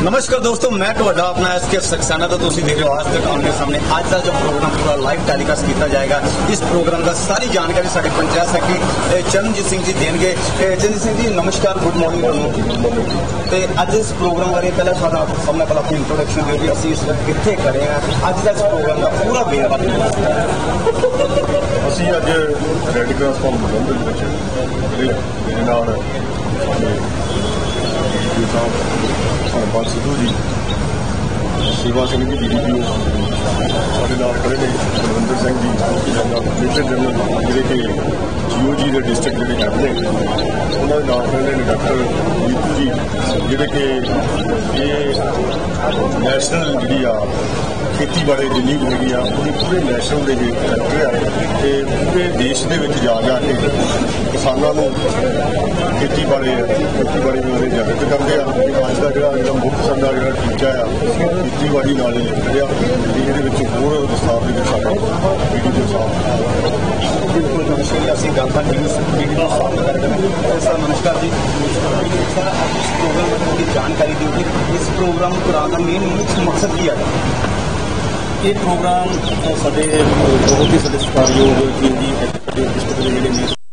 नमस्कार दोस्तों, मैं ਤੁਹਾਡਾ अपना SK सक्सेना तो तुम देख रहे हो आज तक आमने सामने। आज का जो प्रोग्राम पूरा लाइव टेलीकास्ट किया जाएगा। इस प्रोग्राम का सारी जानकारी साढ़े पंचायत सेक्रेटरी चरणजीत सिंह जी देंगे। चरणजीत सिंह जी नमस्कार, गुड मॉर्निंग। अज इस प्रोग्राम बारे पहले सबने पहले अपनी इंट्रोडक्शन दे दी, असं इस वक्त कितने खड़े हैं, अज का इस प्रोग्राम का पूरा बेहरा ਅਸੀਂ ਅੱਜ ਰੈੱਡ ਕਰਾਸ ਫਾਰਮ ਬਲੰਦ ਦੇ ਵਿੱਚ ਮੇਰੇ ਨਾਲ ਸਰਪੰਚ ਸਿੱਧੂ ਜੀ, ਸੇਵਾ ਸਿੰਘ ਜੀ DDPO ਸਾਡੇ ਨਾਲ ਖੜੇ ਨੇ, ਬਲਵਿੰਦਰ ਸਿੰਘ ਜੀ ਮੇਜਰ ਜਨਰਲ ਜਿਹੜੇ ਕਿ GOG ਦੇ ਡਿਸਟ੍ਰਿਕਟ ਜਿਹੜੇ ਹੈਡ ਨੇ, ਉਹਨਾਂ ਦੇ ਨਾਲ ਖੜੇ ਨੇ ਡਾਕਟਰ ਨੀਤੂ ਜੀ ਜਿਹੜੇ ਕਿ ਇਹ ਨੈਸ਼ਨਲ ਜਿਹੜੀ ਆ ਖੇਤੀਬਾੜੀ ਜਿੰਨੀ ਵੀ ਹੈਗੀ ਆ ਉਹਦੀ ਪੂਰੇ ਨੈਸ਼ਨਲ ਦੇ ਵਿੱਚ ਡਾਇਰੈਕਟਰ ਆ ਅਤੇ ਪੂਰੇ ਦੇਸ਼ ਦੇ ਵਿੱਚ ਜਾ ਕੇ ਕਿਸਾਨਾਂ ਨੂੰ ਖੇਤੀਬਾੜੀ ਬਾਰੇ ਜਾਗਰੂਕ ਕਰਦੇ ਆ। ਅੱਜ ਦਾ ਜਿਹੜਾ ਮੁੱਖ ਸਾਡਾ ਜਿਹੜਾ ਟੀਚਾ ਆ ਖੇਤੀਬਾੜੀ ਨਾਲ ਹੀ ਲਿਖਿਆ, ਇਹਦੇ ਵਿੱਚ ਹੋਰ ਵਿਸਥਾਰ ਦੇ ਵਿੱਚ ਸਾਡਾ DDPO ਸਾਹਿਬ बिल्कुल नमस्कार। असं गांधा DDPO साहब सर नमस्कार जी। सर आज इस प्रोग्राम की जानकारी दी कि इस प्रोग्राम कराने का मेन मुख्य मकसद क्या है? ये प्रोग्राम साढ़े बहुत ही सत्कारयोग जी डिस्ट्रिक्ट